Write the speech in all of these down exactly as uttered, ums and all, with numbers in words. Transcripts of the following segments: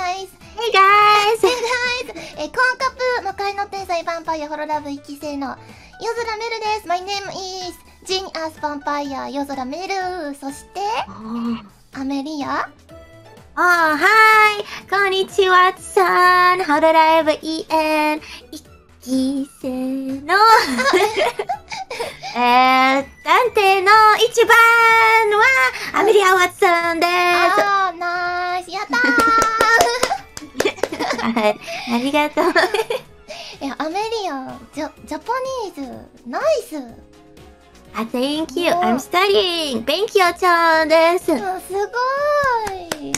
guys! Hey guys! Hey guys! えー、コンカプ魔界の天才ヴァンパイアホロラブいっき生の夜空メルです。My name is Jin as Vampire 夜空メル。そして、アメリア。 Oh, hi! こんにちはさん。ホロラブ イーエヌ いっき生のえー、探偵の一番はアメリア・ワッソンです。 あー、ナイスやったーはい、ありがとう。 いや、アメリア、ジャ、ジャパニーズ、ナイス。 あ、Thank you. I'm studying. 勉強中です。 あ、すごーい。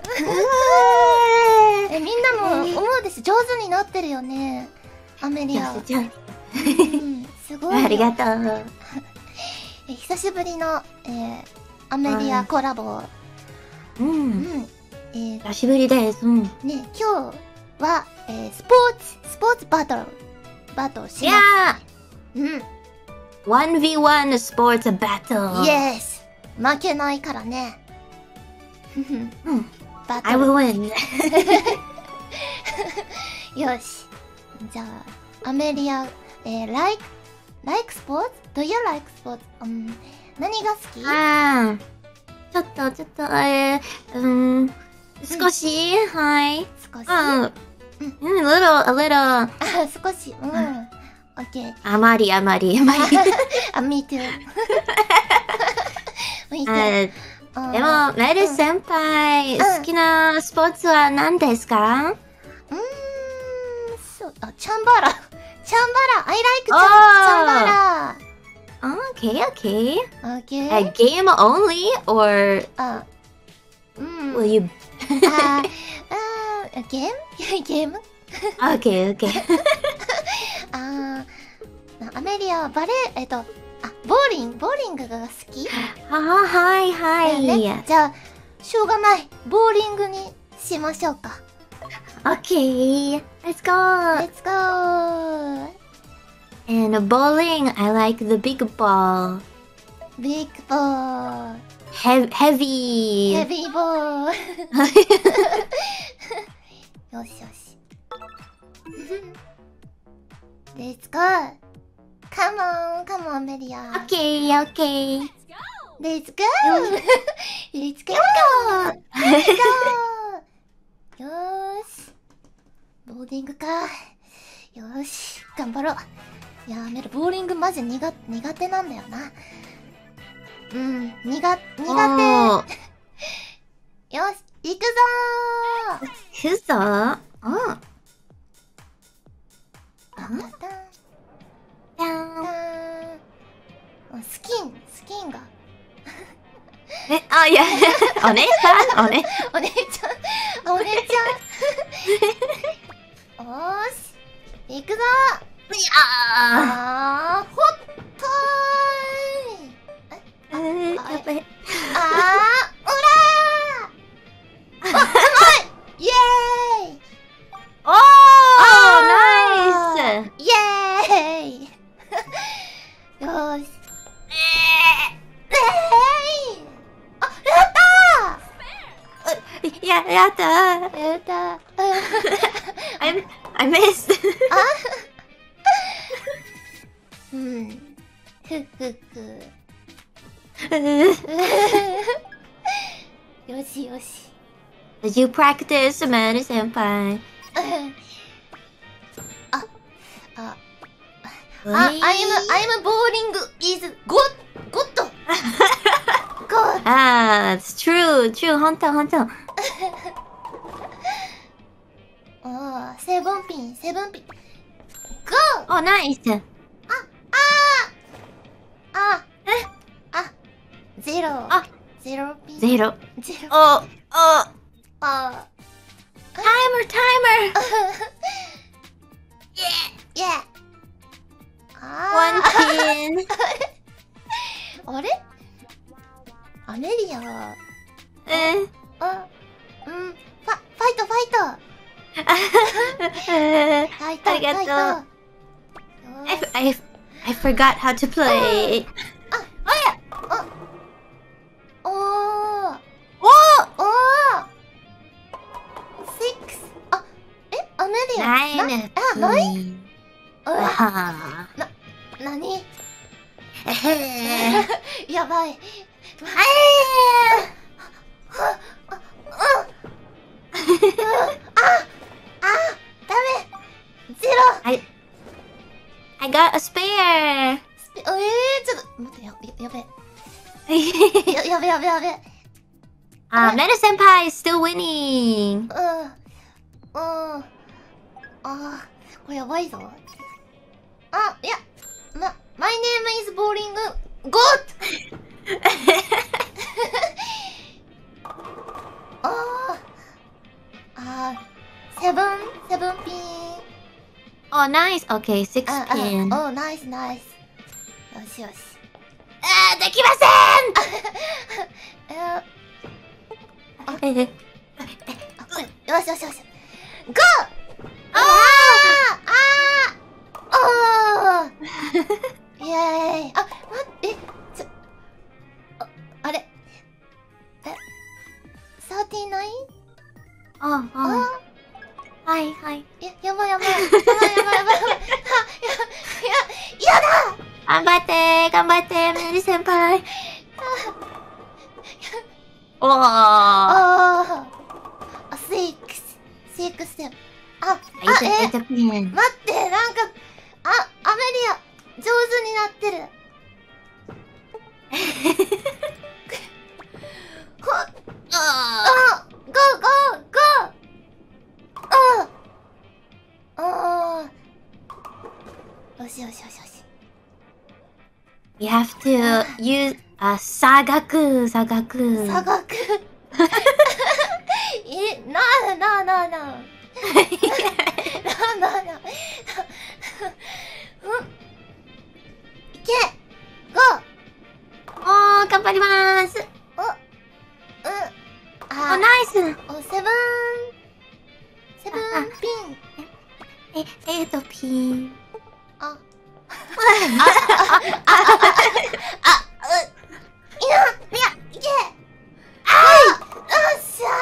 え、みんなも思うでしょ、上手になってるよね。アメリア。うん、すごい。 ありがとう。 え、久しぶりの、えー、アメリアコラボ。 うん。うん。えー、久しぶりです。うん。 ね、今日は、えー、スポーツ、スポーツバトル、バトルします。いやー。うん。 ワンブイワン スポーツバトル。 Yes! 負けないからね。うん。バトル。 I will win. よし。じゃあ、アメリア、えー、like, like sports? Do you like sports? うん、何が好き？ ああ、ちょっと、ちょっと、えー、うん、少し、うん、はい。 少しうん、うん、a little, a little. あ、少し、うん。OK。 あまり、あまり、あまり。 あ、me too. me too. でも、メル先輩、好きなスポーツは何ですか？ うーん、そう、あ、チャンバラ。チャンバラ。I like チャン、チャンバラ。 Okay, okay. Okay. A game only, or あ、うん。 will you? あ、あ、ゲーム？ゲーム？ Okay, okay. あー、アメリアはバレー、えっと、あ、ボーリング、ボーリングが好き？ あ、はいはい。 ね、じゃあ、しょうがない。ボーリングにしましょうか。 Okay, let's go. Let's go. And bowling, I like the big ball. Big ball. He heavy. Heavy ball. よしよし。Let's go. Come on, come on, メリア。 Okay, okay. Let's go. Let's go. Let's go. よーし。ボーリングか。よーし。頑張ろう。やめる。ボーリングマジ苦苦手なんだよな。うん、苦、苦手。よし、行くぞー。 行くぞー。うん。 タンタン。タン。スキン、スキンが。 え、あ、いや、お姉さん、おね、 お姉ちゃん、お姉ちゃん。おーし、行くぞー。いやー、ほっとーい。 えー、やっぱり。 あー、おらー。あ、うまい。イエーイ。 おー、ナイス。 イエーイ。よーし。えー、えー、あ、やったー。いや、やったー。 やったー。 I I missed. あ。うん。ふふふ。よしよし。 Did you practice, メル先輩？ あ、あ、あ、I'm I'm bowling is good good good. ああ、it's true true 本当本当。 おー、セブンピンセブンピン。Go. お、ナイス。 あ、あー、あ、え、あ、ゼロ。 あ、 ゼロピン。 ゼロ。 ゼロ。 お、お、 あ、 タイマータイマー。 イェイェイ。 ワンピン。 あれ？アメリアは、 えー、 あ、うん、ファ、ファイトファイト。ファイトありがとう。 ファイト。 I, I, I forgot how to play. あ、あや、あ、おー、 おー、 おー、シックよ。 ナイン。 あ、ない？ わはな、なに？ えへー。 やばい。 ああ、あ、ダメ。ゼロ。 ー。I I got a spare. スピ、えー、ちょっと、待って、や、や、やべ。や、やべやべやべ。 あ、メル先輩 is still winning. うん。うん。ああ、これやばいぞ。あ、いや、ま、my name is bowling goat! ああ、ああ、セブン、セブンピン。 Oh, nice. Okay, six あ、あ、 pin. お、ナイスナイス。よしよし。 あー、できまえー、 せん。えあ、これ、よしよしよし。ゴー！あああああイエーイ。あ、待って、ちょ、あ、あれえ、さんじゅうきゅう？ あ、あ、はいはい。 や、やばいやばい。やばいやばいやばい。あ、や、や、や、やだ！ 頑張って頑張ってメル先輩。おー。 ああ、シックス、シックスセブン。あ、あ、え、 エイトピン。 待って、なんか、あ、アメリア、上手になってる。ほ、 ああ、ゴーゴーゴー。あ、あ、よしよしよしよし。 You have to use a 差額、差額。 差額。え、なあなあなあなあ。なあなあなあ。うん。いけ。ゴー。 おー、頑張りまーす。 お、うん。 お、 あ、 ナイス。 お、セブン。セブンピン。 え、エイトピン。 あ。あ、あ、あ、あ、あ、う、いや、いや、いけ。あい。よっしゃ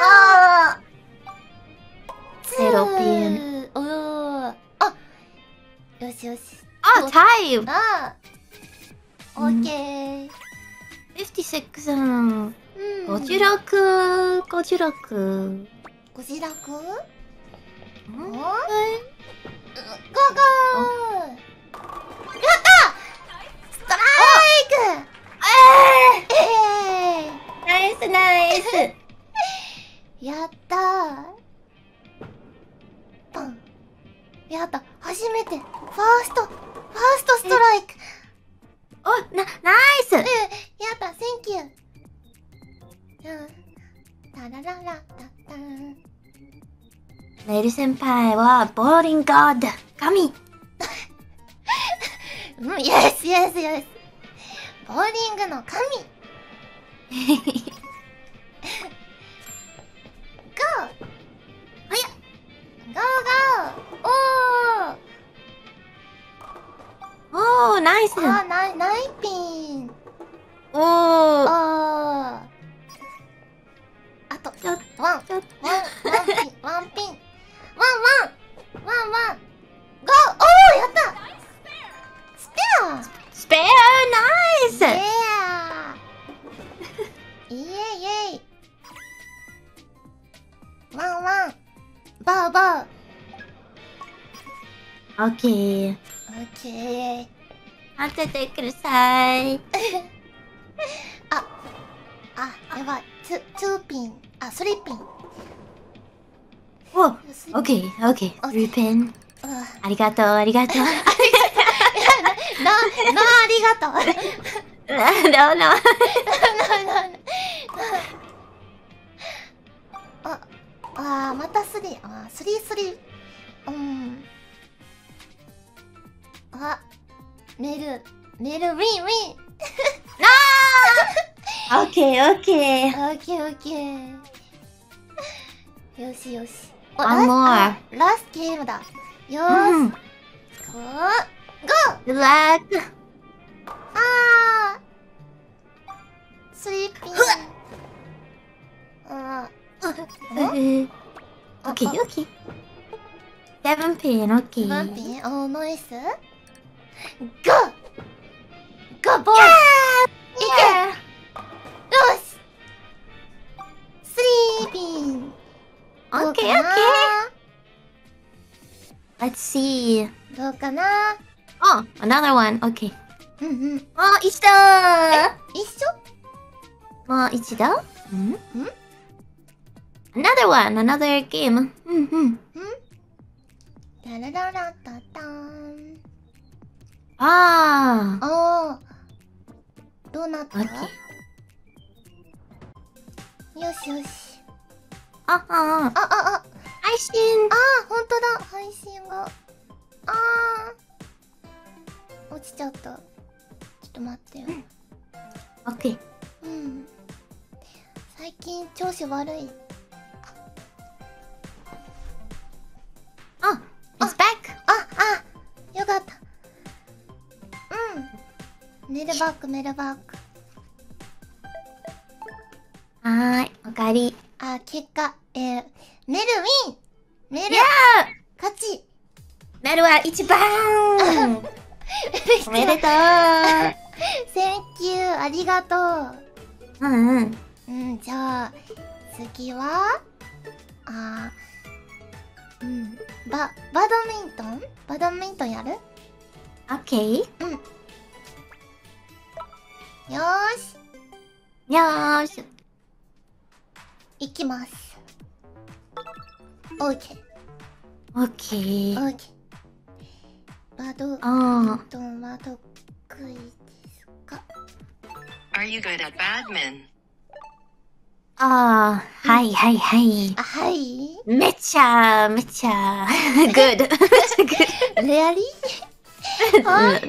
ー。 ゼロピン。 おー。あ、よしよし。 あ、タイム。 あー。オッケー。 ごじゅうろく。 うん。 ごじゅうろく。ごじゅうろく。 ご自楽？ ん？ ゴーゴー。やった！ストライク！ええナイスナイス。 ー、やったー。パン。やった。初めて。ファースト。ファーストストライク。 お、な、ナイス。 うん。やった。センキュー。うん。タラララタタン。 メル先輩はボーリングゴッド。神。 うん、イエスイエスイエス。ボーリングの神。ゴー。 はや。 ゴーゴー。おー。 おー、ナイス。 あー、ナイ、ナイピン。 おー。 あー。あと、 ちょっと、 ワン。 ちょっと。 ワン、ワンピン、ワンピン。ワンワン。ワンワン。ゴー。おー、やった。スペア。 スペア、ナイス。 イエーイ。イエイイエイ。ワンワン。バーバー。 オッケー。 オッケー。 当ててください。 あ、あ、やばい。ツ、ツーピン。あ、スリーピン。 お、オッケー、オッケー。ルーペン。 うん。 ありがとう、ありがとう。 な、な、ありがとう。 どうも。 な、な、な、あ、あー、またスリー。あー、スリースリー。うん。あ、メル、メルウィンウィン。 オッケー、オッケー。 オッケーオッケー。よしよし。お、 One more. ラス、ラスゲームだ。よーし。 うん。 ゴー。ゴー。 グラック。 あー。スリーピン。あー。 オッケー、オッケー。 セブンピン、オッケー。 セブンピン、おー、ナイス。ゴーゴーボールいけよしスリーピンオッケー、オッケー。Let's see. どうかな Oh, another one. Okay. うんうん。 あ、一緒だ一緒もう一度ん ?Another one, another game. うんうん。 タラララタタン。 ああ。 ああ。どうなった OK。 よしよし。 あ、あ、あ、 あ、あ、あ。 配信。 ああ、ほんとだ。配信が。ああ。落ちちゃった。ちょっと待ってよ。 OK。 うん。最近調子悪い。 あ、It's back! あ、あ、よかった。うん。メルバック、メルバック。 はーい、おかえり。 あ、結果、えー、メルウィンメル勝ちメルは一番おめでとうセンキュー、ありがとう。 うんうん。 うん、じゃあ、次は、あー、うん、バ、バドミントンバドミントンやる？ オッケー。 うん。よーし。 よーし。 いきます。オーケー。 オッケー。 オーケー。バドミントンは得意ですか？ Are you good at badminton? ああ、はいはいはい。 あ、はい。 めっちゃ、めっちゃ、good. レアリーあ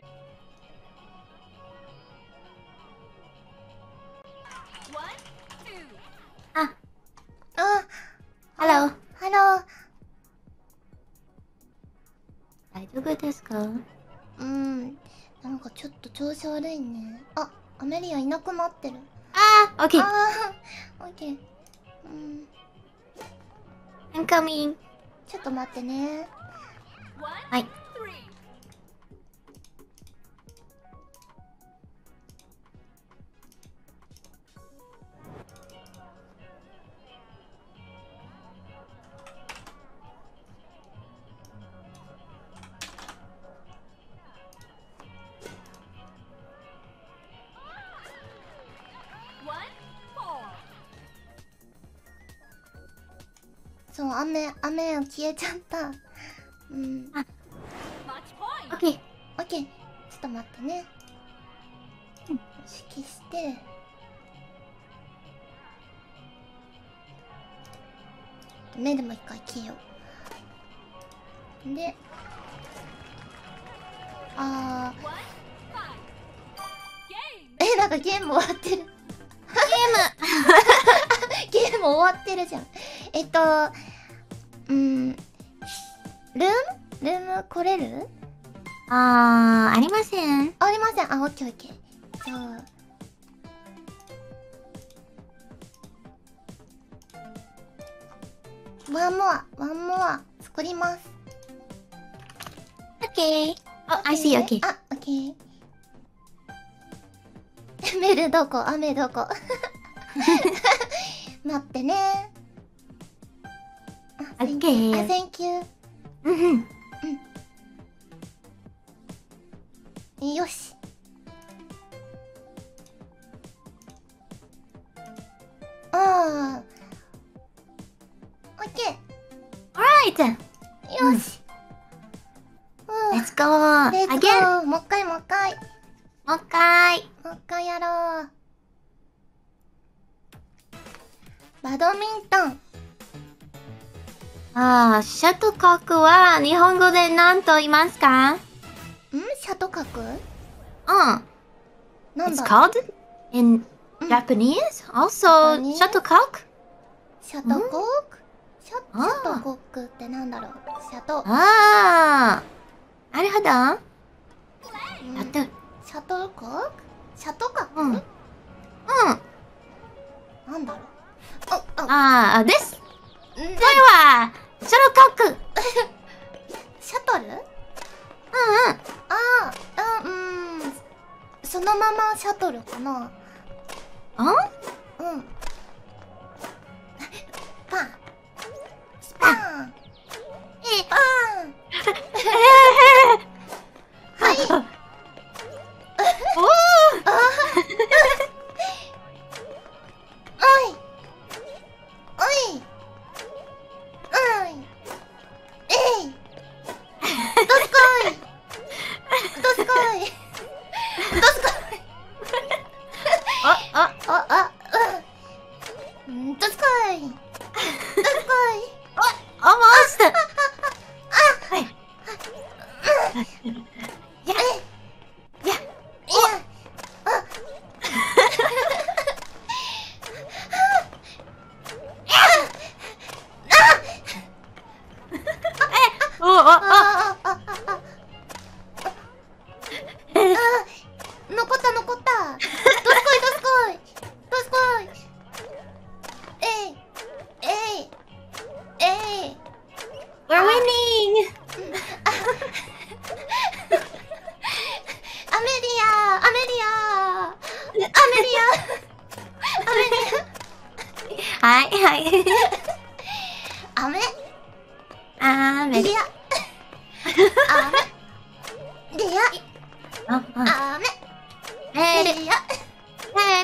あ、 あ、 ハロー。 ハロー。 大丈夫ですか？ うん。なんかちょっと調子悪いね。あ、アメリアいなくなってる。 あー、オッケー。 あー、オッケー。うん。 Incoming。 ちょっと待ってね。 はい。 そう、雨、雨消えちゃった。うん。 あ、オッケー。 オッケー。ちょっと待ってね。うん。消して。目でも一回消えよう。で。あー。え、なんかゲーム終わってる。ゲームゲーム終わってるじゃん。えっと、うん、ルームルーム来れる？ あー、ありません。 ありません。あ、オッケーオッケー。じゃあ。ワンモア、ワンモア、作ります。 オッケー。あ、I see, okay. あ、オッケー。メルどこ？雨どこ？待ってね。 オッケー。 あ、センキュー。 うんうん。 うん。よし。ああ。オッケ Alright! ー。よし。 Let's go! レッツゴ Again! ー。もう一回もう一回。 もう一回。 もう一回やろう。バドミントン。 ああ、シャトルコックは日本語で何と言いますか？ ん？シャトカク？ うん。 なん It's だ called in うん Japanese also Japanese？ shuttlecock? シャトコーク？シャあーシャトコックってなんだろう？シャト。 ああ、なるほど。 うんやってる。 シャトルコーク？シャトカク？ うん。うん。 なんだろう？あ、あ、 ああ、です。 んでそれは、シャトルコック。 な。 あうん。パン。スパン。 えパン。はい。 おーあおい。おい。おい。えい。どすこい。どすこい。どすこい。 あ、あ、 あ、あ、うん。どすこい。どすこい。 あ、回したはい。や、や、 いや。あ。 お、あ、あ、 ああ、あ、あ、あ。残った残った。どすこいどすこい。どすこい。えい。えい。えい。 we're winning! アメリアアメリアアメリアアメリはい、はい。 アアメあーめリアアメリあ、 アあ、 アメメール、 リアメール。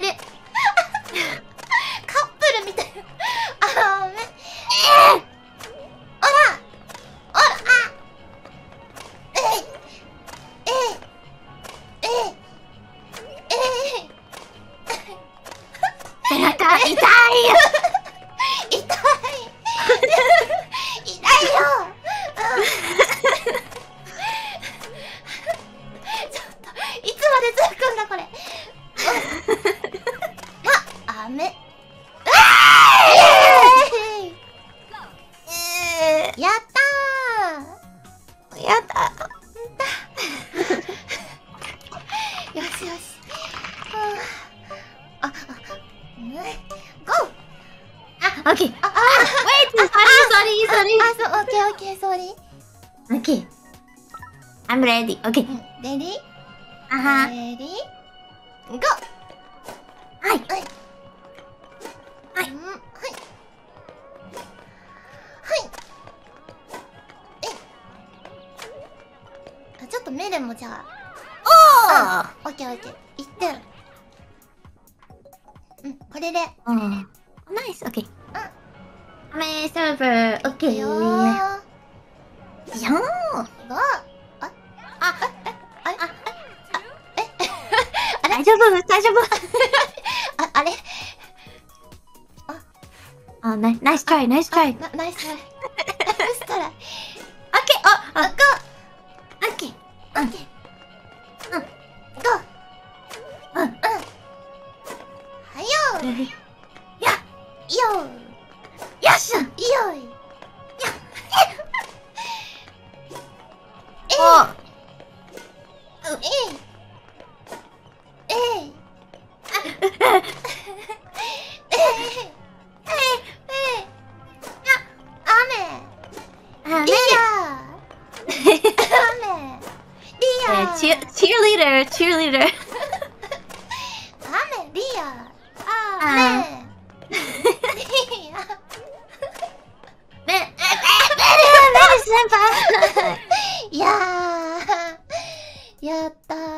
カップルみたいな。アメオラオラあえいえいえいえい背中痛いよ。 痛い痛いよ。ちょっといつまで続くんだこれ。あ、あめ。やったー。 やった。 よしよし。あ、あ、うん、ゴー。 あ、オッケー。 あ、あ、 wait, sorry, sorry, あ、そう、オッケーオッケー、ソーリー。 sorry. Okay. I'm ready. Okay. レディーあは。 レディーゴー。 はい。 はい。 はいうん、はい。はい。えい。あ、ちょっとメレもじゃあ。 おオッケーオッケー。いってん。うん、これで。 ー。おー。ナイス。オッケー。 うん。 アメサーバー。オッケー。 よー。 いやー。 ゴー。あ、あ、え、あれ、あ、え、あれ、 大丈夫、大丈夫。 あ、あれ、 あ、ナイナイストライ、ナイストライ。オッケな、ナイストライ。ナイストライ。 ー。あ、 あ、 あ、 ゴオッケー。 ー。オッケー。 うん。 ゴー。 うん。 うん。はよー。 や、 よよっしゃ。 ー。よーい。えい。 おー。 えい。えい。えい。えい。あ、雨。 あ、 リア。雨。リア。 チア、チアリーダー、チアリーダー。 雨。リア。 あ雨。リア。 め、め、め、め、先輩。 いやー。やったー。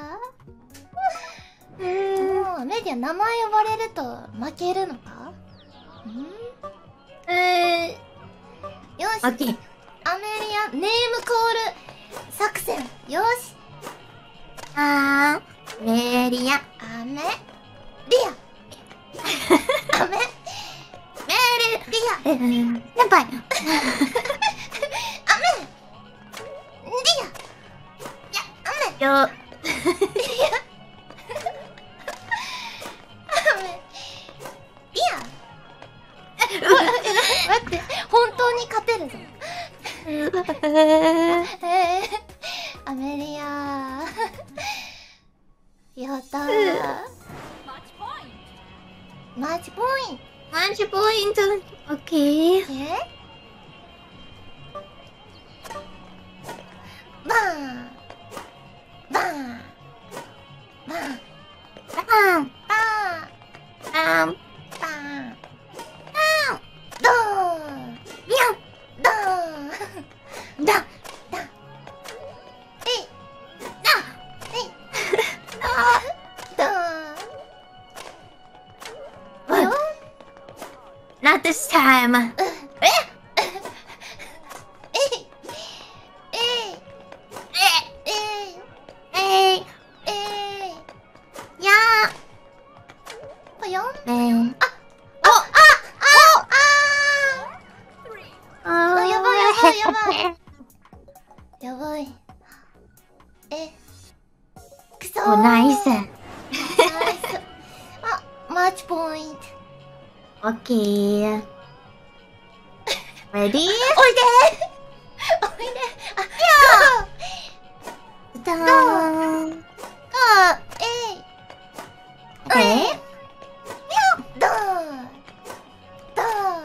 もうメディア名前呼ばれると負けるのか？ん？ えー、 よし。 オッケー。 アメリアネームコール作戦。よし。 あー、メリア。 アメリア。アメメリア。 ール。えー、先輩。 アメリア。いや、アメよ、 リア。アメリア。待って、本当に勝てるぞ。えー、アメリア。やったー。マッチポイント。 マッチポイント。オッケー。 えバーンバーンバーンバーン。 time. えいえいえいえいえいやぽよん。 ーねあああやばいやばいやばいやばい。えくそー。 お、ナイス。 ナイス。あ、マッチポイント。 オッケー。レディー？ おいでーおいであ、 ダーン。 ゴーゴーえいオッケー。 ドーンドーン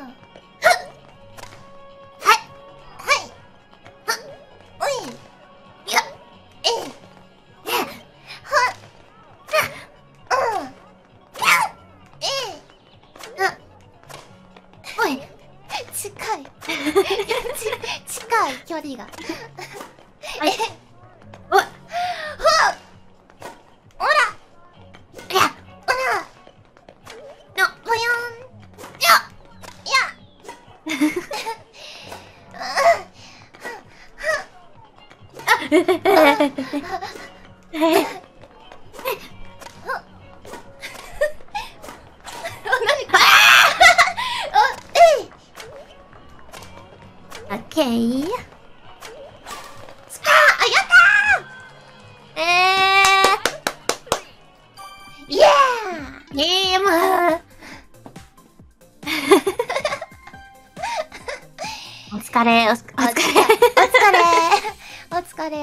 はいはいおいいや、 えいはうんえいおい。 近いち近い距離がはい。おい。 ほらいや、 ほらの、 ぽよんいや。 いやオッケー。えイエー。ゲーム。お疲れ、おつ、おー疲れ。 お疲れお疲れ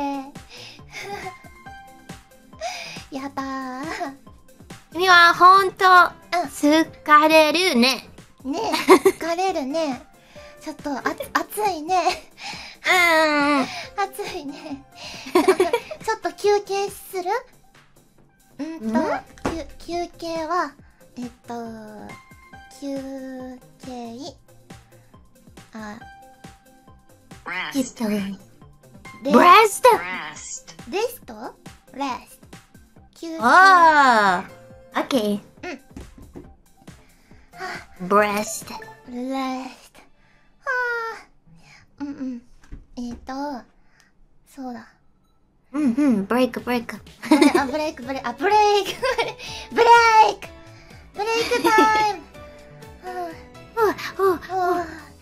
やったー君はほんと、 うん疲れるね。 ねえ疲れるねちょっとあ暑いねうん。 暑いねちょっと休憩するうんとん休休憩はえっと休憩あえっ Rest. と、 レブレスト。 Rest. レストレスト休憩おー。オッケー。 うんブレスト。 レストはあうんうんえっとそうだうんうん、ブレイクブレイク。 あブレイクブレイクあブレイクブレイクブレイクタイムおおおはあ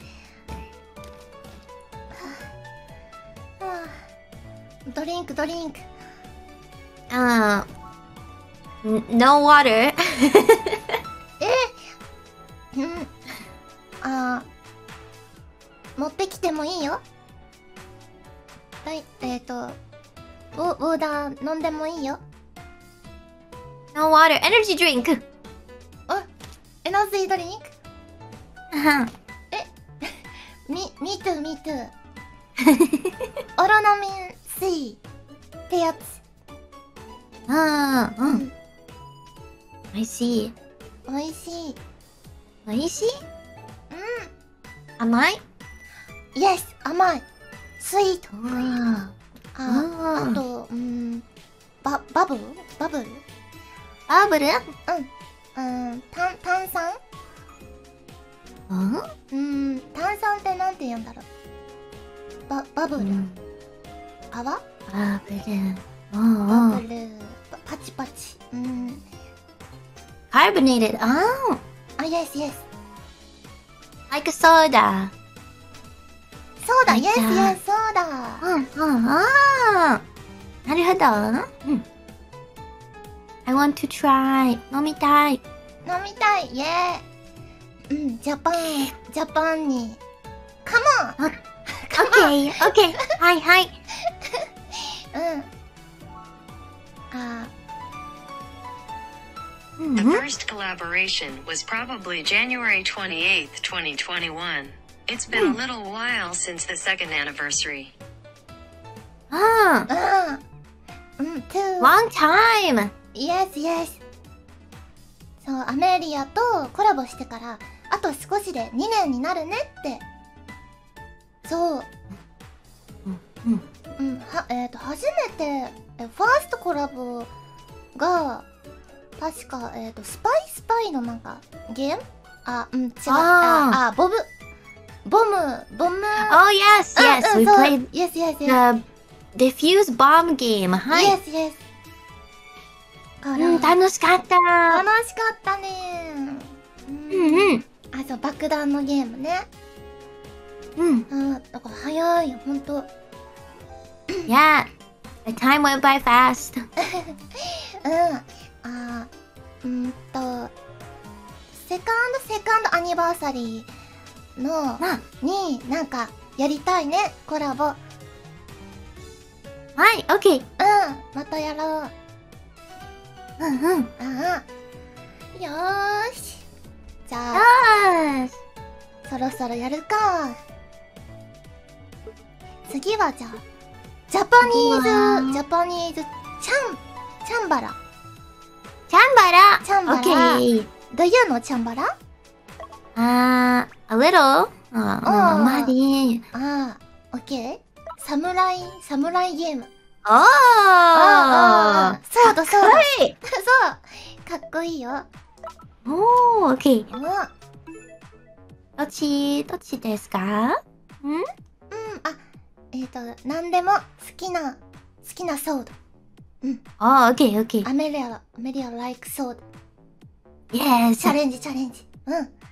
はあドリンクドリンクあー、no water。 えうんあー持ってきてもいいよはいえっ、ー、とウォウォーダー飲んでもいいよ no water。エナジードリンク。 あエナジードリンクはみ、me too, me too オロナミン C ってやつあー、う。 うんんおいしい。 おいしいおいしい？ う甘い？ ん Yes 甘いスイートああうんあとうんババブルバブルー。バブル？ うんうん炭炭酸うんうん炭酸ってなんて言うんだろうババブル、 うん。 泡バブル。おバうおう。 ブルパパチパチうんカーボネーテッド。ああ Yes Yes ー。like soda。 そうだ Like Yes that. Yes そうだうんうん。あー。なるほど。うん。I want to try。飲みたい。 飲みたいイエーうんジャパンジャパンにカモンオッケー、オッケー。はいはい。 うんあうん The うん。 first collaboration was probably January twenty-eighth, twenty twenty-one. It's been a little while since the second anniversary. ああうんうん too ー。long time。 Yes Yes そうアメリアとコラボしてからあと少しでにねんになるねってそううんうん。 うんはえっ、と初めてえファーストコラボが確かえっ、とスパイスパイのなんかゲームあうん違うあーああボブボム、ボム。 Oh, yes, yes. うんうん We そう played Yes, yes, yes. the Diffuse Bomb game. はい。 Yes, yes. あら、 うん、楽しかった。 楽しかったね。 うんうん。 あ、そう、爆弾のゲームね。 うん。 うん、だから早いよ、ほんと。 Yeah. The time went by fast. うん。あー、うんと、セカンドセカンドアニバーサリーの、 な、 に、なんか、やりたいね、コラボ。うん、 はい、OK。 またやろう。 うんうん。 うん。よーし。じゃあ、 よし。 そろそろやるか。次はじゃあ、ジャパニー次はズ、ジャパニーズ、チャン、チャンバラ。 チャンバラ。 チャンバラ OK。 Do you know チャンバラ？ あー、a little? あー、あまり。 ああ、オッケー。サムライ、サムライゲーム。 おー。 ああ、そうだそうだ。 はい。 そう。かっこいいよ。 おー、OK。 うん。うん、 どっち、どっちですか？ん？ あ、えっと、なんでも好きな、好きなソード。 おー、OK、OK。 アメリア、アメリア like ソード。 Yes。 チャレンジ、チャレンジ。うん。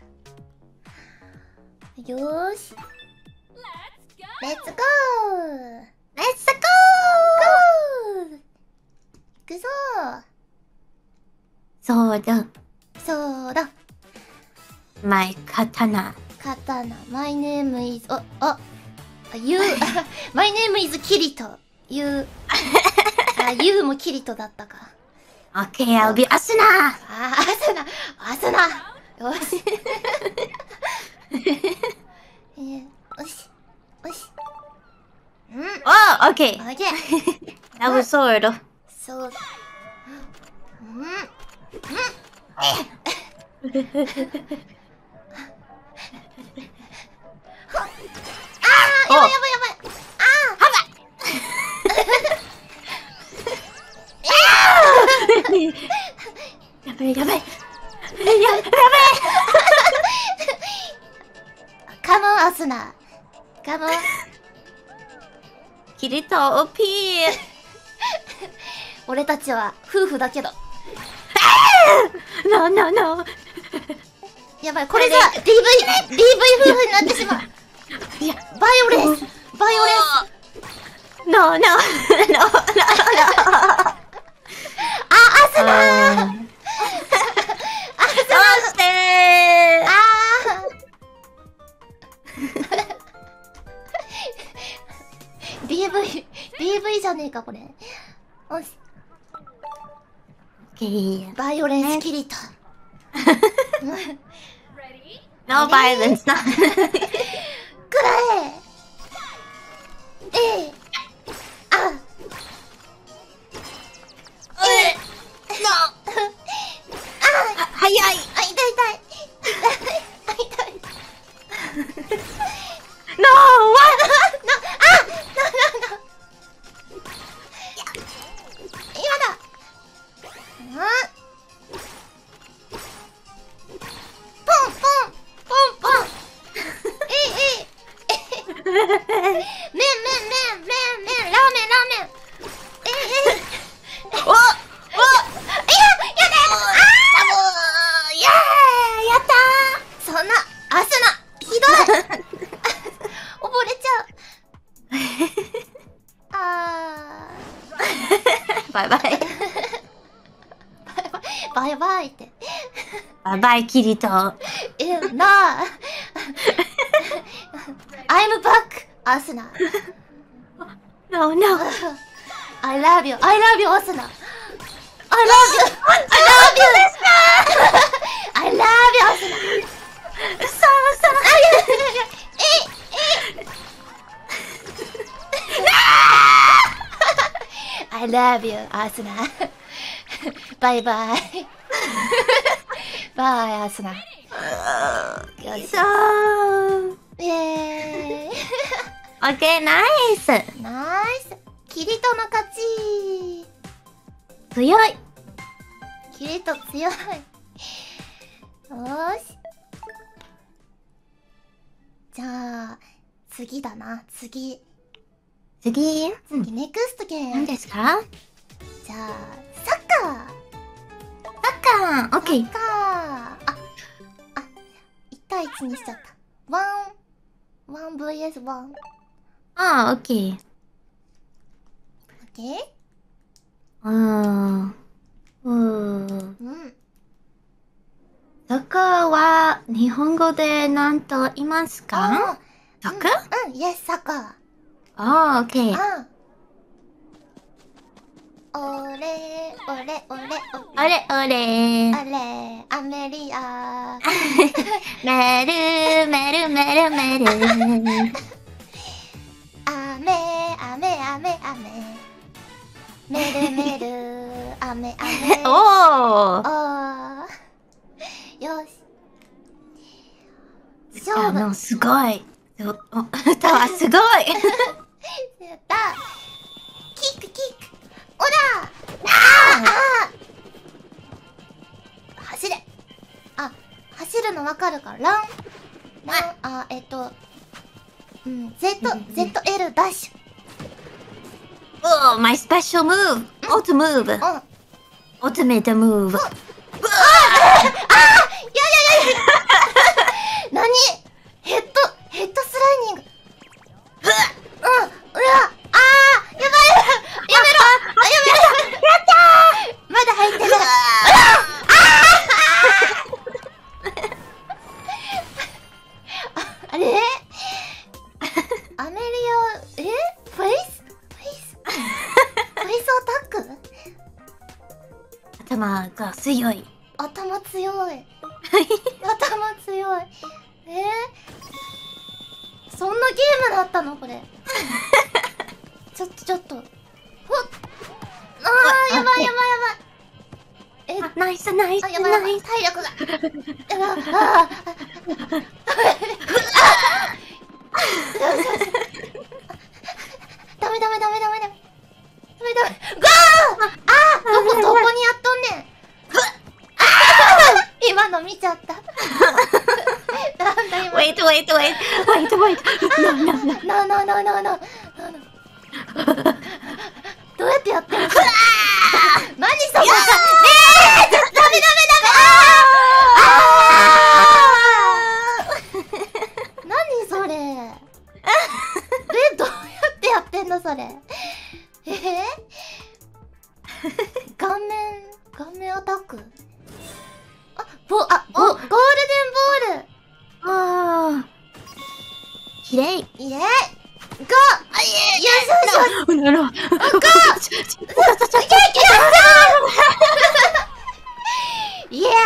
よーし。レッツゴーレッツゴゴー行くぞー。 ー。そうだ。 そうだ。 マイ刀。 刀。My name is... お、あ、You... My name is キリト。You... あ、You もキリトだったか。 OK, I'll be アスナ。 あ、アスナ、アスナ。よし。えー、よし。よし。うん。 おー、OK。 オッケー。 ダブルソード。 そうだ。うん。うん。あー、やばいやばいやばい。あー、はばやばいやばい。やばい。 カモンアスナ。カモン。 キリトオピー。 俺たちは夫婦だけど。 No, no, no. やばい、これじゃ ディーブイ、ディーブイ 夫婦になってしまう。 いや、 バイオレンス、バイオレンス。 No, no, no, no, no. あ、アスナー。 どうしてあー。ディーブイ、ディーブイ じゃねえか、これ。よし。 Okay. バイオレンスキリト。 No violence, no. くらえ。ええ。あ。ええ。 No. あ。 早い。 あ、痛い痛い。痛い。痛い。 No, what? な、あ、な、な、な。やだ。あ。ポンポン。ポンポン。えいえい。麺麺麺麺麺麺ラーメンラーメン。えいえい。 お、お、 いや、やだ。あイエーイ、やったー。そんな、アスナ、ひどい。溺れちゃう。あー。バイバイ。 ー。バイバイって。 バイバイ、キリト。 え、なあ。I'm back, アスナ。 No, no. I love you, I love you, アスナ。I love you, I love you. I love you, アスナ。 そうそう。 えい、えい。I love you, アスナ。バイバイ。バイ、アスナ。よし。 そう。 イェーイ。 オッケー、ナイス。 ナイス。キリトの勝ち。 強い。 キリト強い。よーし。 じゃあ、次だな、次。 次、 次、ネクストゲーム。 何ですか？ じゃあ、サッカー。 サッカー、オッケー。 サッカー。あ、あ、いち対いちにしちゃった。ワン、ワン ブイエスワン。 ああ、オッケー。 オッケー？ うーん。うーん。 うん。 サッカーは日本語で何と言いますか？サッカー？ うん、うん、イエス、サッカー。 ああ、オッケー。 ああ。おれ、おれ、おれ、 おれおれあれ、アメリア。 メル、メル、メル、メル。 アメ、アメ、アメ、アメ。メル、メル、アメ、アメ。 おー。 おー。よし。 あ勝負。 の、すごい。おお歌はすごい。 やった。キック、キック。おら。ああ。走れ。あ、走るのわかるか。ラン。ラン、あ、えっと。うん、Z、ゼットエル ダッシュ。 おー、my special move. Auto move. うん。あ Ultimate move. あ。ああ。いやいやいや。何？ヘッド、ヘッドスライディング。うん、うわ、ああ、やばい、やめろ、あ、やめろ、やったー。まだ入ってる。あれ？アメリア、え？フェイス？フェイス？フェイスアタック？ 頭が強い。 頭強い。頭強い。えー、そんなゲームだったのこれ。ちょっとちょっと。ほっ。あー、やばいやばいやばい。え、 あ、ナイスナイスあ、やばいやばい。 ナイス。 体力が。やばい。あーあー。よしよし。ダメダメダメダメダメ。ダメダメ。ガー。あー、どこどこにやっとんねん。今の見ちゃった。なんだ今。 Wait, wait, wait, wait, wait. No, no, no. なあなあなあなあなあ。どうやってやってんの？何それ？ねえ、ダメダメダメ。ああ。何それ？え、どうやってやってんのそれ？えー？顔面顔面アタック？あ、ボ、あ、ボ、ゴールデンボール。 ああ。きれい。 イエーイ。ゴー。あ、イエーイ。よしよしよし。 なるほど。 ゴー。いけいけよっしゃー。イエーイ。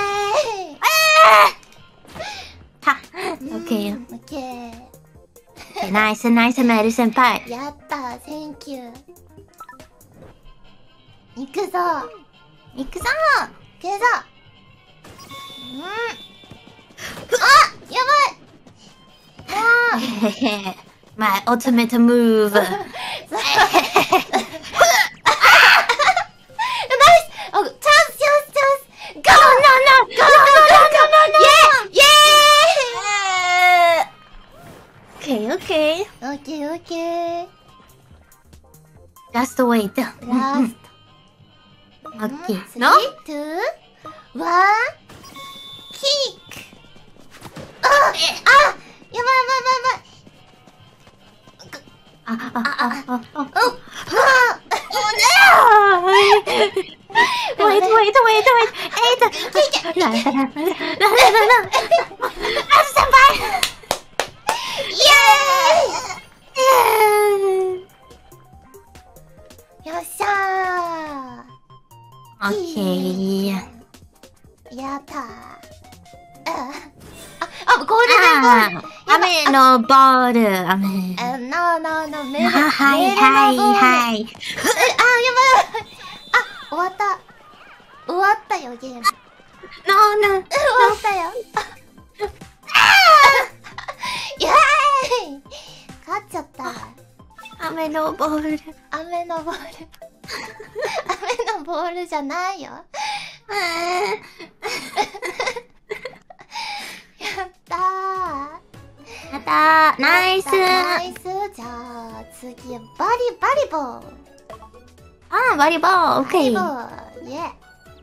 は、オッケー。 オッケー。 ナイスナイスメル先輩。 やったー、センキュー。行くぞ。 行くぞ行くぞ。うん。あ、やばい。あー。へへへ。My ultimate move. ナイス。あ、チャンスチャンスチャンス。ゴー。ゴーゴーゴーゴーゴー。イエーイ。 オッケーオッケー。 オッケーオッケー。 ラストウェイト。 ラスト。 オッケー。 スリー、ツー、ワン、キック。あ、あ、やばいやばいやばいやばい。 あ、あ、あ、あ、あ、あ、 あ、 あ、wait, wait, wait, wait, wait. ラララララララララララ先輩。 イエーイ。よっしゃー。 オッケー。 やったー。あ、あ、ゴールデンボール。 雨のボール、雨。 あ、なあなあなあ、メル。 はいはいはい。 え、あ、やばい。あ、終わった。終わったよ、ゲーム。 ノーノー。 終わったよ。イエーイ。勝っちゃった。 雨のボール。 雨のボール。雨のボールじゃないよ。やったー。 やった。ナイス。 ナイス。じゃあ、次、バリバリボー。 あ、バリボー。オッケー。 バリボー。イェ。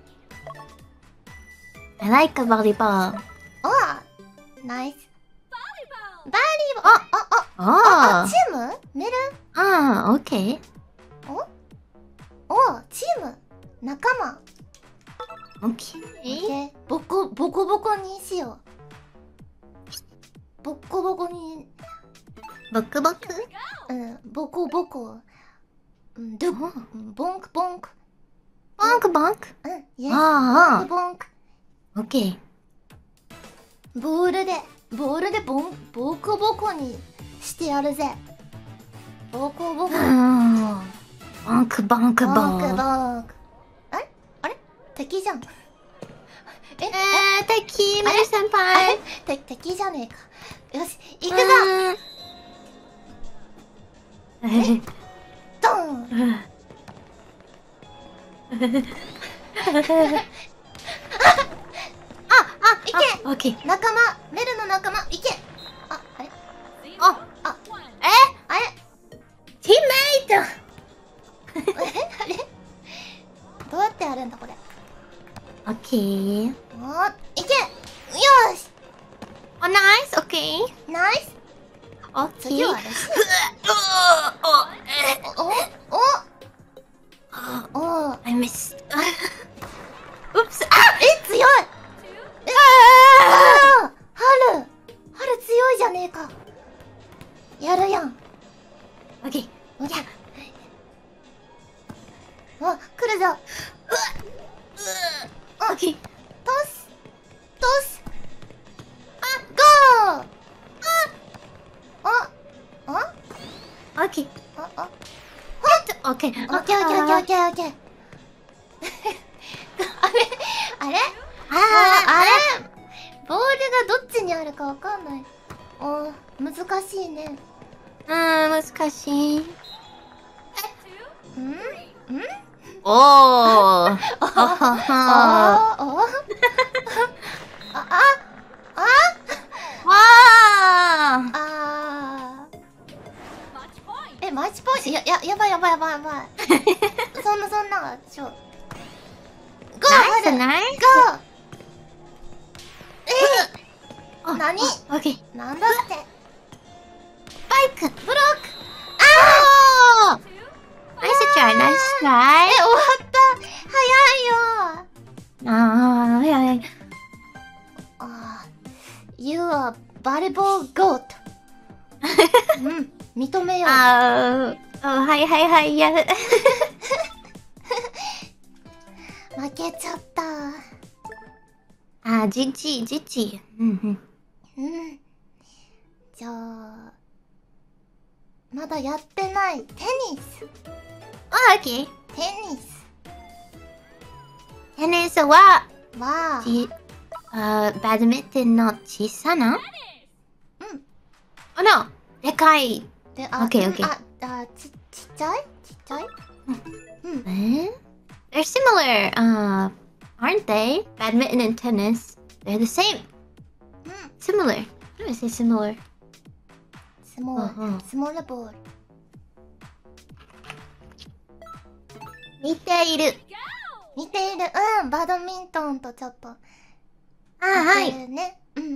I like a volleyball. おナイス。バリボー。 あ、 あ、あ、 あ、 あ、チームメルあ、オッケー。 おおチーム仲間。 オッケー。 で、ボコ、ボコボコにしよう。ボコボコに、 ボクボクうん、ボコボコ。うん、ドゥ、ボンクボンク。 ボンクボンク。 うん、イエス。 ああボンクボンク。 オッケー。 ボールで、ボールでボン、ボコボコにしてやるぜ。ボコボコ。 うん。ボンクボンクボボンクン。 ボンク。あれあれ敵じゃん。え、 えー、敵、メル先あ輩。 れて敵じゃねえか。よし、行くぞ。 うん。 ドン。 あ、 いけオッケー。 仲間、メルの仲間、いけ。あ、あれあ、 あ、 えあれティーメイトえあれどうやってやるんだこれ。 オッケー。 おー、いけ。よーし。 お、ナイス、オッケー。 ナイス。 オッケー。 次はですね。お、お、お、お、 I missed. Oops. え、強い。えあー、春。春強いじゃねえか。やるやん。 オッケー。 おぎゃ。あ、来るぞ。 オッケー。 トス。トス。あ、ゴー。あ、あ、 オッケー。 あ、あ、 オッケー。 オッケーオッケーオッケーオッケーオッケー。あれあれああれボールがどっちにあるかわかんない。おー、難しいね。 ー、うん、難しい。 んんおー。あはは。 あーおーあ、あ、あわー。 あーえ、マッチポイントや、や、やばいやばいやばいやばい。そんなそんな、ちょ。ゴーナイス、 春ナイス。 ゴーえあ何オッケー。 なんだってバイク。 ブロックあー。ナイストライ、ナイストライ。 え、終わった早いよあー、いやいや。 あー You are volleyball goat うん、認めようあー、あはいはいはい、やる。 負けちゃったあー、じち、じち。うんうん。 うんじゃあまだやってないテニスあ、オッケー。 テニステニスは、 はち、あー、バドミントンの小さなうんあの、でかい。 で、あ、 オッケーオッケーあ、あ、ち、ちっちゃいちっちゃいうんえー They're similar, uh, aren't they? Badminton and tennis. They're the same. うん Similar. How do I say similar? スモーうんうんルスモールボール似ている。 似ているうんバドミントンとちょっとあ、はい。 似てるねうん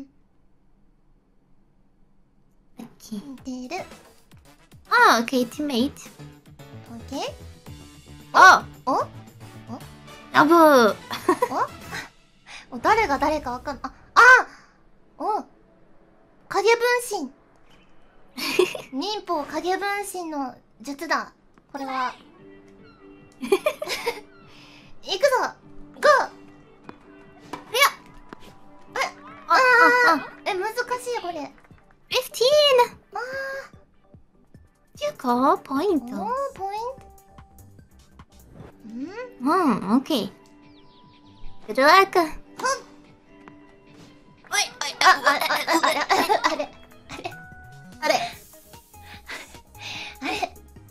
オッケー。 似ているあ、okay, teammate. オッケーあ、 おラブ。 お誰が誰かわかんああお影分身忍法影分身の術だこれは行くぞゴーあ、あ、あ、 え難しいこれフィフティーン。 あじゅうごポインーおート。 ポイントうんうん、okay. Good luck. おい、おい、 あ、あ、あ、あ、あれ、あれ、あれ、 あれ。 あれ。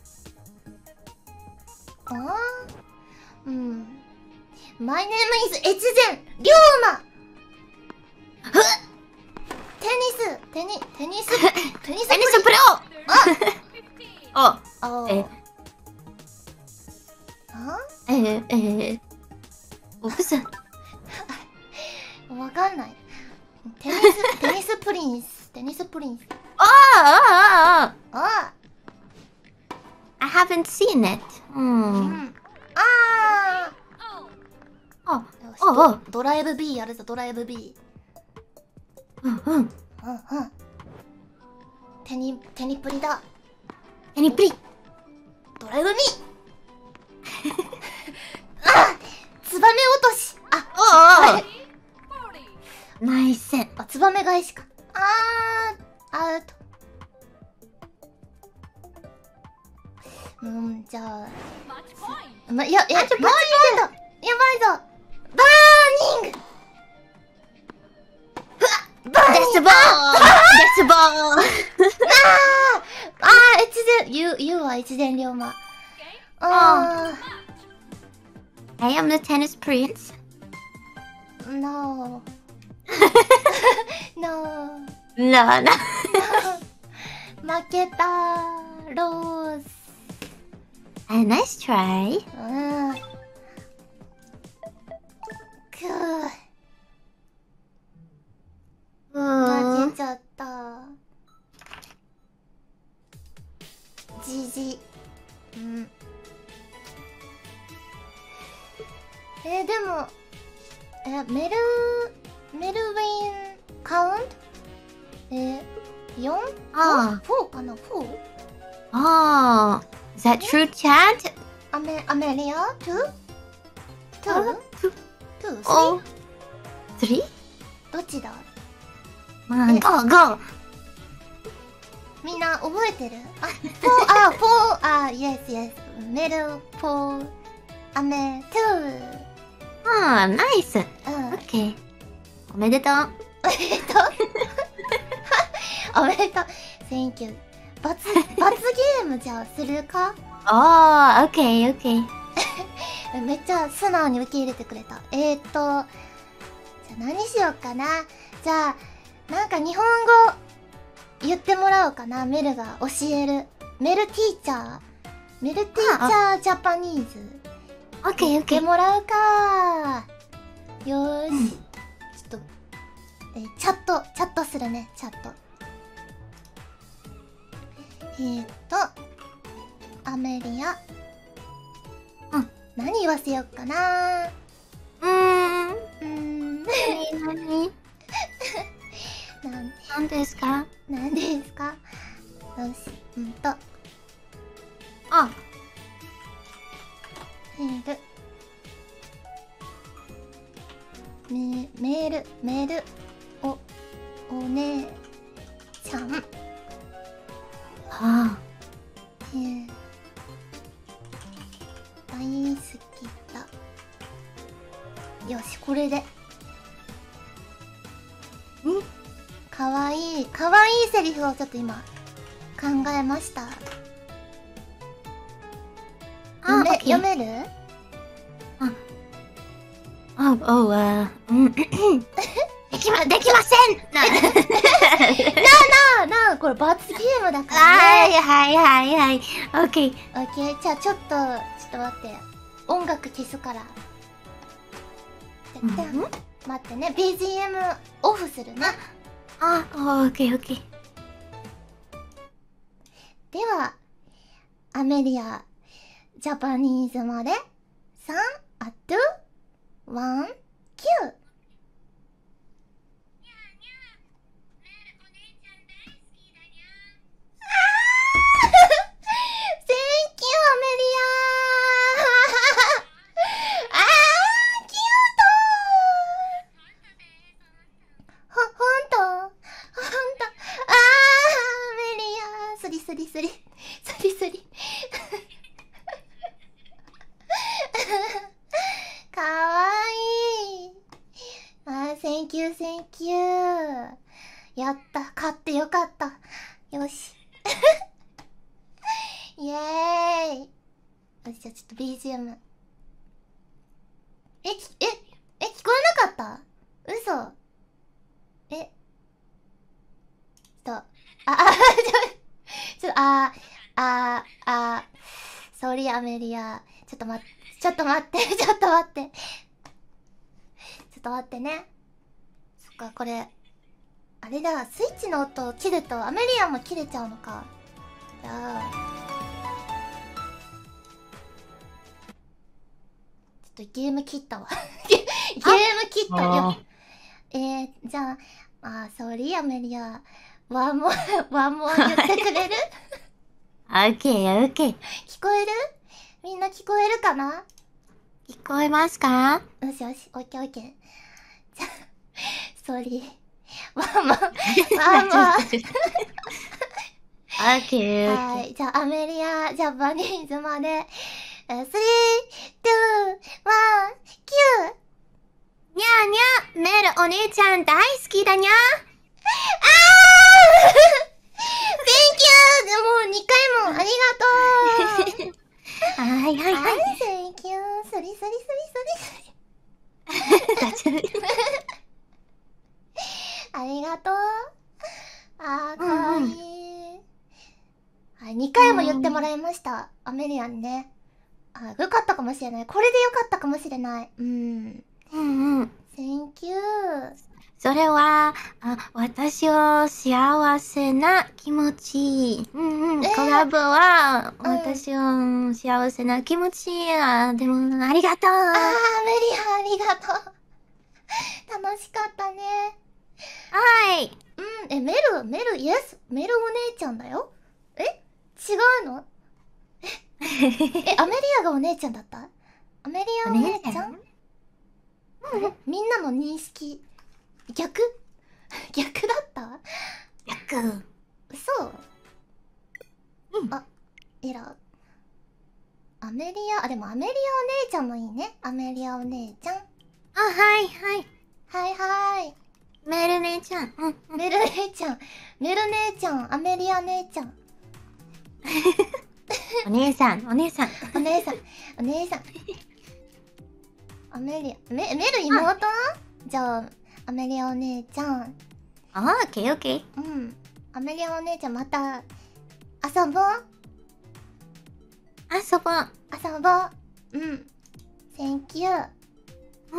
あーうん。My name is 越前龍馬テニス、テニ、テニス、 あ、 あえ、 あえー、えー、おふさ。 わかんない。テニス、テニスプリンス。テニスプリンス。 ああ、ああ、 あ I haven't seen it. う。 うんん。ああ、 あよしああ、 ドドライブ B やるぞ、ドライブ B。 うんうん。 うんうん。テニ、テニプリだ。 テニプリ。 ドライブ B! あツバメ落としあああ、ナイス。 あ、ツバメ返しか。あー、アウト。うん、じゃあ。ま、いや、いや、マッチポイントやばいぞバーニングうわバーニングデスボーデスボーあーあー、越前、ゆう、ゆうは越前龍馬。あ I am the tennis prince. ー、no. no. なあな。 負けたローズ。 あ、ナイストライ。 うん。くうー。 ん負けちゃった。じじ。うん。えー、でも、え、メル、メルウィンカウントえー、よん? あフォーかな ?フォー? ああ。Is that true, chat? アメ、アメリア ?ツー? ツー? ツーツー? スリー? お three? どっちだまあ、ゴーゴー。 みんな覚えてるあ、フォー、あ、フォー、あ、イエスイエス。メル、フォー、アメ、ツー。 ああ、ナイス。 うん。 オッケー。おめでとう。 おめでとう。おめでとう。Thank you。罰、罰ゲームじゃあするかああ、オッケー、オッケー。 めっちゃ素直に受け入れてくれた。えーっと、じゃあ何しようかな。じゃあ、なんか日本語言ってもらおうかな。メルが教える。メルティーチャー。メルティーチャージャパニーズ。 オッケー、オッ言っケー。 てもらうか。よーし。 うんちょっと、えーチャット、チャットするね、チャット。えーっと、アメリア。 うん。 何言わせようかな。 うーん。 うーん。 なになになん、 なんですかなんですかよし、うんと、 あ、 メール。メ、メール、メール、お、お姉ちゃん。 あえー、大好きだ。よし、これで。んかわいい、かわいいセリフをちょっと今、考えました。 あ。 読め、 あ、オッケー。 読めるあ、おう、あ、うん。できま、できませんななあなあ、これ罰ゲームだからはい、 ね。 はい、はい、はい。オッケー。 オッケー、じゃあちょっと、ちょっと待って。音楽消すから。じゃうんじゃあ待ってね、ビージーエム オフするね。 あ、オッケー、オッケー。 では、アメリア、ジャパニーズまで、さん、あ、に、いち、きゅう。Thank you, アメリアあー、キュートほ、ほんとほんとあー、アメリアスリスリスリ。スリスリ。かわいい。あー、Thank you, Thank you. やった。勝ってよかった。よし。イエーイ。よし、じゃあちょっと ビージーエム。え、き、え、え、聞こえなかった嘘。え。ちょっと、あ、あ、ちょ、ちょっと、あ、あア、あ、ソーリーアメリア。ちょっと待って、ちょっと待って、ちょっと待って。ちょっと待ってね。そっか、これ、あれだ、スイッチの音を切るとアメリアも切れちゃうのか。じゃあ、ちょっとゲーム切ったわ。ゲーム切ったよ。えー、じゃあ、あ、ソーリーアメリア。ワンモワンモ言ってくれる？ オッケー、オッケー。 聞こえる？みんな聞こえるかな？ 聞こえますか？ よしよし、オッケーオッケー。じゃあ、ソーリー。ワンモワンモオッケー。 はい、じゃあ、アメリア、ジャパニーズまで、えー、スリー、ツー、ワン、キュー。 にゃーにゃー、メルお姉ちゃん大好きだにゃー。 あーThank you! もうにかいもありがとうはいはいははいい、Thank you! スリスリスリスリありがとう。あー、かわいい。はい、にかいも言ってもらいました。アメリアンね。あ、よかったかもしれない。これでよかったかもしれない。うん。 うんうん。 Thank you! それは、あ、私を幸せな気持ち。うんうん。 えーコラボは、 うん私を幸せな気持ち。あ、でも、ありがとう。 あー、アメリアンありがとう。楽しかったね。 はい。 うん、え、メル、メル、イエス、メルお姉ちゃんだよ。え、違うの？え、え、アメリアがお姉ちゃんだった？アメリアお姉ちゃん？あれ、みんなの認識、逆？逆だった？ 逆。 嘘？ うん。 あ、エラー。アメリア、あ、でもアメリアお姉ちゃんもいいね。アメリアお姉ちゃん。 あ、はいはい。 はいはーい。 メル姉ちゃん。うん、うん。 メル姉ちゃん、メル姉ちゃん、アメリア姉ちゃん。 お姉さん、お姉さん。 お姉さん、お姉さん。アメリア、メ、メル妹？じゃあ、アメリアお姉ちゃん。 あ、オッケーオッケー。 うん。アメリアお姉ちゃんまた、遊ぼう？ 遊ぼう。 遊ぼう。うん。Thank you。 うん。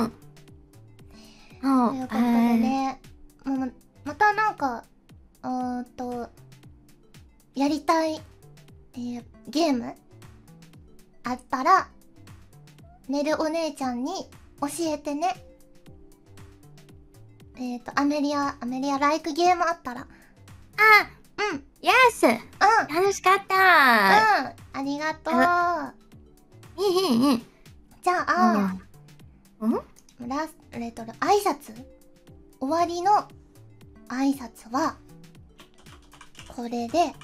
おということでね、もう、またなんか、うーんと、やりたい、えー、ゲームあったら、メルお姉ちゃんに教えてね。えっと、アメリア、アメリアライクゲームあったら。 あ、 うん。 イエス。 うん。 楽しかった。 うん。ありがとう。 いいいいいい。 じゃあ、 うん？ ラス、えっと、挨拶終わりの挨拶は、これで、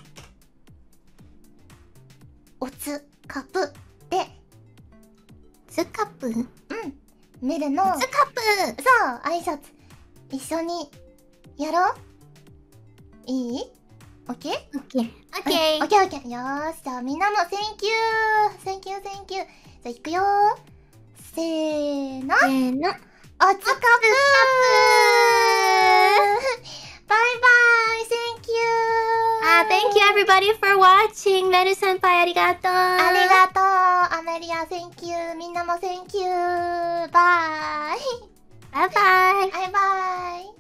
おつかぷで、 ツカップ？うん。 メルの、そう、 ツカップ。 挨拶、一緒に、やろう？いい？オッケー？ オッケー。オッケー。 オッケーオッケー。よーし、じゃあみんなも Thank you! Thank you, thank you! じゃあ行くよー。せーの。 せーの。 おつかぷーバイバイ !Thank you! あ、Thank you everybody for watching! メル先輩ありがとう。 ありがとうアメリア Thank you! みんなも Thank you! バイバイバイ。 バイバイ